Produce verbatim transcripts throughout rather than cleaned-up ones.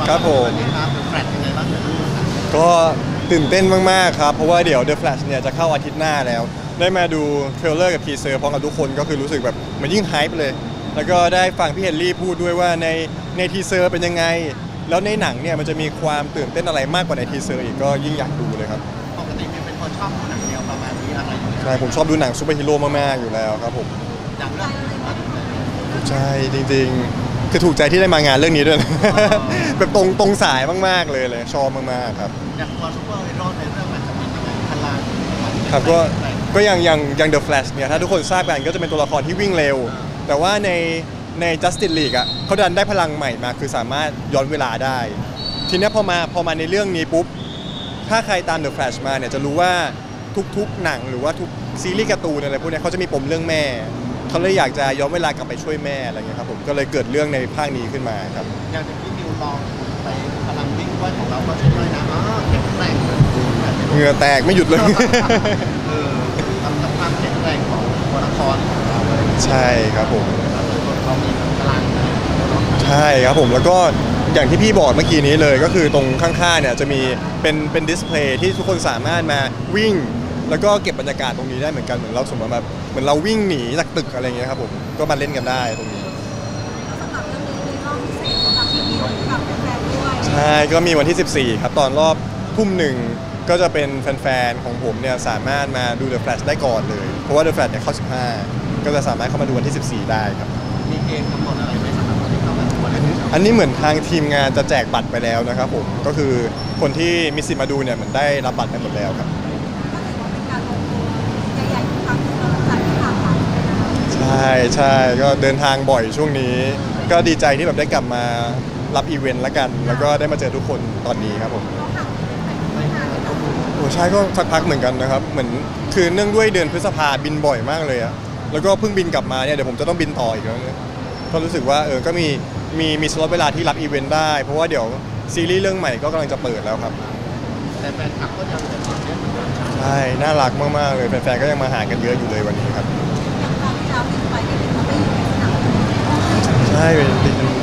ครับผมแฟลชยังไงบ้างก็ตื่นเต้นมากๆครับเพราะว่าเดี๋ยว The Flash เนี่ยจะเข้าอาทิตย์หน้าแล้วได้มาดูเทรลเลอร์กับทีเซอร์พร้อมกับทุกคนก็คือรู้สึกแบบมันยิ่งไฮป์เลยแล้วก็ได้ฟังพี่เฮนรี่พูดด้วยว่าในในทีเซอร์เป็นยังไงแล้วในหนังเนี่ยมันจะมีความตื่นเต้นอะไรมากกว่าในทีเซอร์อีกก็ยิ่งอยากดูเลยครับปกติเป็นคนชอบดูหนังแนวประมาณนี้อะไรอย่างเงี้ยใช่ผมชอบดูหนังซูเปอร์ฮีโร่มากๆอยู่แล้วครับผมอย่างเรื่องใช่จริงๆคือถูกใจที่ได้มางานเรื่องนี้ด้วยแบบตรงตรงสายมากๆเลยเลยชอบมากๆครับอย่างตัวซูเปอร์ฮีโร่ในเรื่องมันจะเป็นยังไงพลังครับก็ก็อย่างอย่างอย่าง The Flash เนี่ยถ้าทุกคนทราบกันก็จะเป็นตัวละครที่วิ่งเร็วแต่ว่าในใน Justice League อ่ะเขาดันได้พลังใหม่มาคือสามารถย้อนเวลาได้ทีนี้พอมาพอมาในเรื่องนี้ปุ๊บถ้าใครตาม The Flash มาเนี่ยจะรู้ว่าทุกๆหนังหรือว่าทุกซีรีส์การ์ตูนอะไรพวกนี้เขาจะมีปมเรื่องแม่เขาเลยอยากจะย้อนเวลากลับไปช่วยแม่อะไรเงี้ยครับผมก็เลยเกิดเรื่องในภาคนี้ขึ้นมาครับอย่างที่นิวลองไปพลังวิ่งด้วยของเราก็ช่วยนะอ๋อแข็งแรงเหงื่อแตกไม่หยุดเลยเออทำความแข็งแรงของตัวละครของเราใช่ครับผมเขามีพลังใช่ครับผมแล้วก็อย่างที่พี่บอกเมื่อกี้นี้เลยก็คือตรงข้างๆเนี่ยจะมีเป็นเป็นดิสเพลย์ที่ทุกคนสามารถมาวิ่งแล้วก็เก็บบรรยากาศตรงนี้ได้เหมือนกันเหมือนเราสมมติแบบเหมือนเราวิ่งหนีจากตึกอะไรเงี้ยครับผมก็มาเล่นกันได้ตรงนี้สำหรับเรื่องนี้มีรอบพิเศษสำหรับที่มีกับแฟนๆด้วยใช่ก็มีวันที่สิบสี่ครับตอนรอบทุ่มหนึ่งก็จะเป็นแฟนๆของผมเนี่ยสามารถมาดู The Flash ได้ก่อนเลยเพราะว่า The Flash เนี่ยเข้าสิบห้าก็จะสามารถเข้ามาดูวันที่สิบสี่ได้ครับมีเกณฑ์กำหนดอะไรไหมสำหรับคนที่เข้ามาดูอันนี้เหมือนทางทีมงานจะแจกบัตรไปแล้วนะครับผมก็คือคนที่มีสิทธิ์มาดูเนี่ยเหมือนได้รับบัตรไปหมดแล้วครับใช่ใช่ก็เดินทางบ่อยช่วงนี้ก็ดีใจที่แบบได้กลับมารับอีเวนต์แล้วกันแล้วก็ได้มาเจอทุกคนตอนนี้ครับผมโอ้ใช่ก็สักพักเหมือนกันนะครับเหมือนคือเนื่องด้วยเดือนพฤษภาบินบ่อยมากเลยอะแล้วก็เพิ่งบินกลับมาเนี่ยเดี๋ยวผมจะต้องบินต่ออีกแล้วเนี่ยก็รู้สึกว่าเออก็มีมีมีสล็อตเวลาที่รับอีเวนต์ได้เพราะว่าเดี๋ยวซีรีส์เรื่องใหม่ก็กำลังจะเปิดแล้วครับแต่แฟนคลับก็ยังแบบเล่นเหมือนเดิมใช่น่ารักมากๆเลยแฟนๆก็ยังมาหากันเยอะอยู่เลยวันนี้ครับใช่เป็น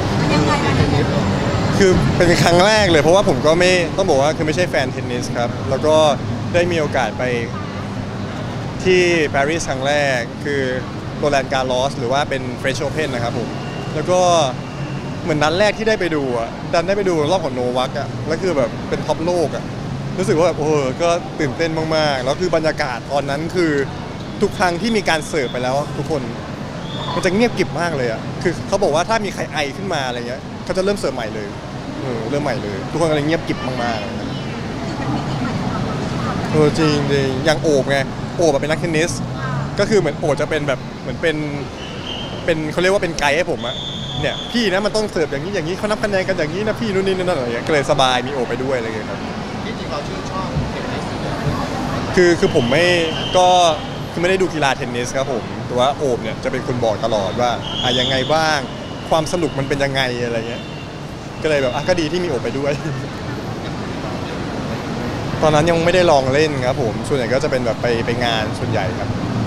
คือเป็นครั้งแรกเลยเพราะว่าผมก็ไม่ต้องบอกว่าคือไม่ใช่แฟนเทนนิสครับแล้วก็ได้มีโอกาสไปที่ปารีสครั้งแรกคือโรแลนด์การ์ลอสหรือว่าเป็นเฟรนช์โอเพ่นนะครับผมแล้วก็เหมือนนัดแรกที่ได้ไปดูอ่ะดันได้ไปดูรอบของโนวัคอ่ะแล้วคือแบบเป็นท็อปโลกอ่ะรู้สึกว่าแบบโอ้โหก็ตื่นเต้นมากๆแล้วคือบรรยากาศตอนนั้นคือทุกครั้งที่มีการเสิร์ฟไปแล้วทุกคนมันจะเงียบกริบมากเลยอ่ะคือเขาบอกว่าถ้ามีใครไอขึ้นมาอะไรเงี้ยเขาจะเริ่มเสิร์ฟใหม่เลยเออเริ่มใหม่เลยทุกคนก็เลยเงียบกริบมากๆเออจริงจริงอย่างโอบไงโอบเป็นนักเทนนิสก็คือเหมือนโอบจะเป็นแบบเหมือนเป็นเป็นเขาเรียกว่าเป็นไกด์ให้ผมอะเนี่ยพี่นะมันต้องเสิร์ฟอย่างนี้อย่างนี้เขานับคะแนนกันอย่างนี้นะพี่นู่นนี่นั่นอะไรอย่างเงี้ยก็เลยสบายมีโอบไปด้วยอะไรอย่างเงี้ยครับที่จริงเราชื่นชอบเทนนิสคือคือผมไม่ก็คือไม่ได้ดูกีฬาเทนนิสครับผมแต่ว่าโอบเนี่ยจะเป็นคนบอกตลอดว่าอ่ะยังไงบ้างความสนุกมันเป็นยังไงอะไรเงี้ยก็เลยแบบอ่ะก็ดีที่มีโอบไปด้วยตอนนั้นยังไม่ได้ลองเล่นครับผมส่วนใหญ่ก็จะเป็นแบบไปไปงานส่วนใหญ่ครับ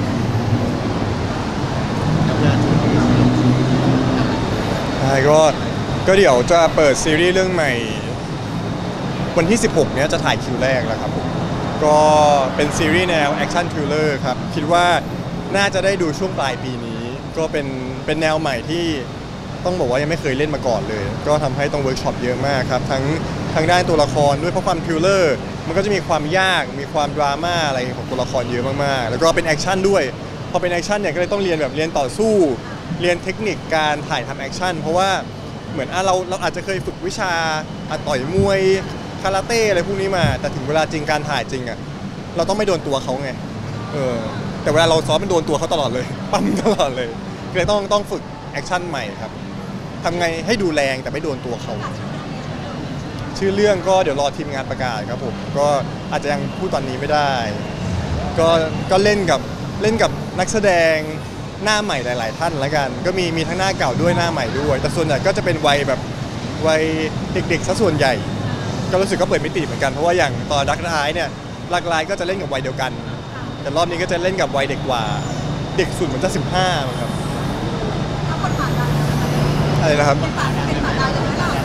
ใช่ก็ก็เดี๋ยวจะเปิดซีรีส์เรื่องใหม่วันที่สิบหกเนี้ยจะถ่ายคิวแรกแล้วครับผมก็เป็นซีรีส์แนวแอคชั่นทริลเลอร์ครับคิดว่าน่าจะได้ดูช่วงปลายปีนี้ก็เป็นเป็นแนวใหม่ที่ต้องบอกว่ายังไม่เคยเล่นมาก่อนเลยก็ทำให้ต้องเวิร์กช็อปเยอะมากครับทั้งทางด้านตัวละครด้วยเพราะความทริลเลอร์มันก็จะมีความยากมีความดราม่าอะไรของตัวละครเยอะมากๆแล้วก็เป็นแอคชั่นด้วยพอเป็นแอคชั่นเนี่ยก็เลยต้องเรียนแบบเรียนต่อสู้เรียนเทคนิคการถ่ายทำแอคชั่นเพราะว่าเหมือนอ่ะเราเราอาจจะเคยฝึกวิชาต่อยมวยคาราเต้อะไรพวกนี้มาแต่ถึงเวลาจริงการถ่ายจริงอ่ะเราต้องไม่โดนตัวเขาไงเออแต่เวลาเราซ้อมมันโดนตัวเขาตลอดเลยปั้มตลอดเลยก็เลยต้องต้องฝึกแอคชั่นใหม่ครับทำไงให้ดูแรงแต่ไม่โดนตัวเขาชื่อเรื่องก็เดี๋ยวรอทีมงานประกาศครับผมก็อาจจะยังพูดตอนนี้ไม่ได้ก็ก็เล่นกับเล่นกับนักแสดงหน้าใหม่หลายๆท่านแล้วกันก็มีมีทั้งหน้าเก่าด้วยหน้าใหม่ด้วยแต่ส่วนใหญ่ก็จะเป็นวัยแบบวัยเด็กๆซะส่วนใหญ่ก็รู้สึกก็เปิดมิติเหมือนกันเพราะว่าอย่างตอนดักไลน์เนี่ยหลากหลายก็จะเล่นกับวัยเดียวกันแต่รอบนี้ก็จะเล่นกับวัยเด็กกว่าเด็กสุดเหมือนจะสิบห้ามั้งครับอะไรนะครับเ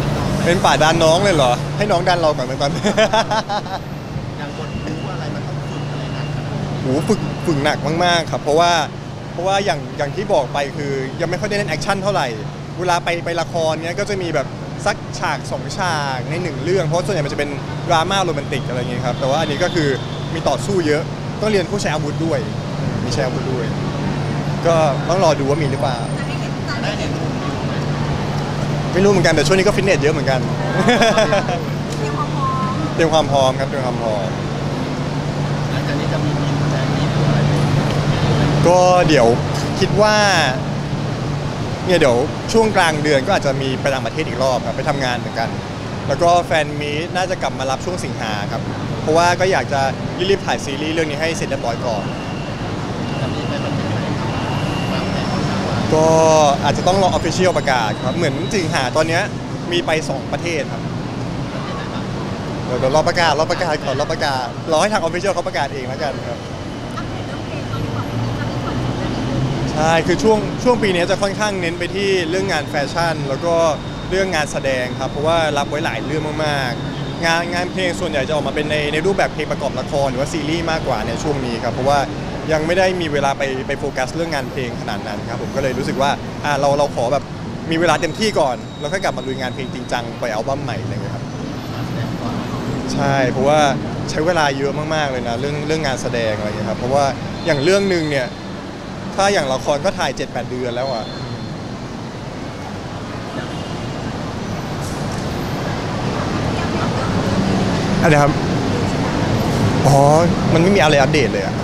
เป็นป่าดันน้องเลยเหรอให้น้องดันเราก่อนไหมตอนนี้อย่างบทรู้อะไรมันต้องฝึกอะไรหนักขนาดนั้นโหฝึกฝึกหนักมากๆครับเพราะว่าเพราะว่าอย่างอย่างที่บอกไปคือยังไม่ค่อยได้เล่นแอคชั่นเท่าไหร่เวลาไปไปละครเนี้ยก็จะมีแบบสักฉากสองฉากในหนึ่งเรื่องเพราะส่วนใหญ่มันจะเป็นดราม่าโรแมนติกอะไรเงี้ยครับแต่ว่าอันนี้ก็คือมีต่อสู้เยอะต้องเรียนผู้ใช้อาวุธด้วยมีใช้อาวุธด้วย ก็ต้องรอดูว่ามีหรือเปล่าจะได้เห็นจะได้ได้เห็เห็นนรูปอยู่ไหมไม่รู้เหมือนกันแต่ช่วงนี้ก็ฟิตเนสเยอะเหมือนกันมีความพร้อมเตรียมความพร้อมครับเตรียมความพร้อมหลังจากนี้จะมีมีแสดงมีอะไรไหมก็เดี๋ยวคิดว่าเนี่ยเดี๋ยวช่วงกลางเดือนก็อาจจะมีไปต่างประเทศอีกรอบครับไปทำงานเหมือนกัน แล้วก็แฟนมีตน่าจะกลับมารับช่วงสิงหาครับเพราะว่าก็อยากจะรีบๆถ่ายซีรีส์เรื่องนี้ให้เสร็จเรียบร้อยก่อนจะมีไปประเทศไหนวางแผนของเราว่าก็อาจจะต้องรอออฟฟิเชียลประกาศครับเหมือนสิงหาตอนเนี้ยมีไปสองประเทศครับประเทศไหนบ้างเดี๋ยวเดี๋ยวรอประกาศรอประกาศก่อนรอประกาศรอให้ทางออฟฟิเชียลเขาประกาศเองแล้วกันครับอัปเดตเรื่องเพลงตอนนี้บอกว่าจะมีคอนเสิร์ตอะไรอีกใช่คือช่วงช่วงปีนี้จะค่อนข้างเน้นไปที่เรื่องงานแฟชั่น แล้วก็เรื่องงานแสดงครับเพราะว่ารับไว้หลายเรื่องมากๆ งานงานเพลงส่วนใหญ่จะออกมาเป็นในในรูปแบบเพลงประกอบละครหรือว่าซีรีส์มากกว่าในช่วงนี้ครับเพราะว่ายังไม่ได้มีเวลาไปไปโฟกัสเรื่องงานเพลงขนาดนั้นครับผมก็เลยรู้สึกว่าอ่าเราเราขอแบบมีเวลาเต็มที่ก่อนแล้วค่อยกลับมาลุยงานเพลงจริงจังปล่อยอัลบั้มใหม่อะไรอย่างเงี้ยครับแสดงก่อนใช่เพราะว่าใช้เวลาเยอะมากๆเลยนะเรื่องเรื่องงานแสดงอะไรอย่างเงี้ยครับเพราะว่าอย่างเรื่องหนึ่งเนี่ยถ้าอย่างละครก็ถ่าย เจ็ดแปด เดือนแล้วอ่ะอะไรครับอ๋อมันไม่มีอะไรอัปเดตเลยอ่ะ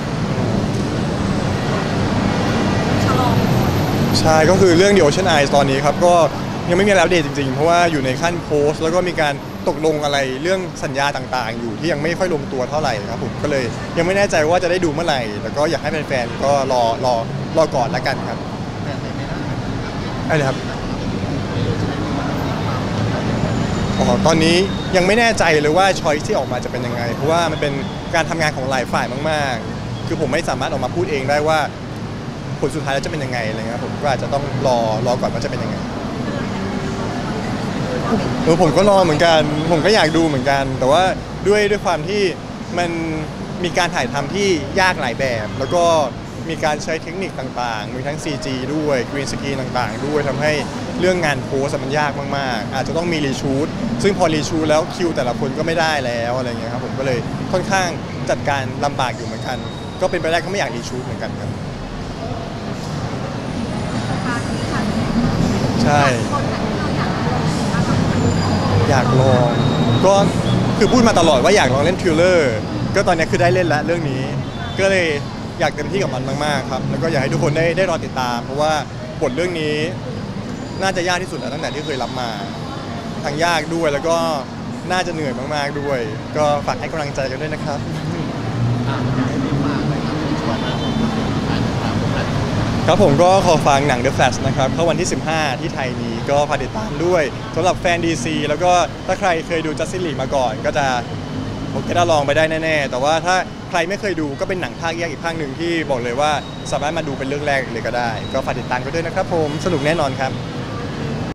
ฉลองใช่ก็คือเรื่อง The Ocean Eyes ตอนนี้ครับก็ยังไม่มีอะไรอัปเดตจริงๆ เพราะว่าอยู่ในขั้นโพสต์แล้วก็มีการตกลงอะไรเรื่องสัญญาต่างๆ อยู่ที่ยังไม่ค่อยลงตัวเท่าไหร่ครับผมก็เลยยังไม่แน่ใจว่าจะได้ดูเมื่อไหร่แต่ก็อยากให้แฟนๆก็รอรอรอก่อนละกันครับแต่ไม่ได้อะไรนะครับอ๋อตอนนี้ยังไม่แน่ใจเลยว่าช้อยที่ออกมาจะเป็นยังไง เพราะว่ามันเป็นการทำงานของหลายฝ่ายมากๆ คือผมไม่สามารถออกมาพูดเองได้ว่าผลสุดท้ายแล้วจะเป็นยังไงอะไรเงี้ยครับผมก็อาจจะต้องรอรอก่อนว่าจะเป็นยังไง เออผมก็รอเหมือนกันผมก็อยากดูเหมือนกัน แต่ว่าด้วยด้วยความที่มันมีการถ่ายทำที่ยากหลายแบบ แล้วก็มีการใช้เทคนิคต่างๆ มีทั้ง ซี จี ด้วย Green Screen ต่างๆ ด้วยทำให้เรื่องงานโพสต์มันยากมากๆ อาจจะต้องมีรีชูตซึ่งพอรีชูตแล้วคิวแต่ละคนก็ไม่ได้แล้วอะไรเงี้ยครับผมก็เลยค่อนข้างจัดการลำบากอยู่เหมือนกัน ก็เป็นไปได้ก็ไม่อยากรีชูตเหมือนกันครับการที่ค่ะใช่คนไหนที่เราอยากลองมาทำอยากลองก็คือพูดมาตลอดว่าอยากลองเล่นทริลเลอร์ก็ตอนนี้คือได้เล่นแล้วเรื่องนี้ ก็เลยอยากเต็มที่กับมันมากๆครับแล้วก็อยากให้ทุกคนได้ได้รอติดตาม เพราะว่าบทเรื่องนี้น่าจะยากที่สุดแล้วตั้งแต่ที่เคยรับมาทั้งยากด้วยแล้วก็น่าจะเหนื่อยมากๆด้วย ก็ฝากให้กำลังใจกันด้วยนะครับอ่ะอยากให้รีบมาเลยครับชวนนะผมก็เป็นแฟนตามพวกนั้นครับผมก็ขอฟังหนัง The Flash นะครับเข้าวันที่ สิบห้า ที่ไทยนี้ก็ฝากติดตามด้วยสำหรับแฟน ดี ซี แล้วก็ถ้าใครเคยดู Justice League มาก่อน ก็จะผมจะได้ลองไปได้แน่ๆ แต่ว่าถ้าใครไม่เคยดูก็เป็นหนังภาคแยกอีกภาคหนึ่งที่บอกเลยว่าสามารถมาดูเป็นเรื่องแรกเลยก็ได้ ก็ฝากติดตามกันด้วยนะครับผมสนุกแน่นอนครับ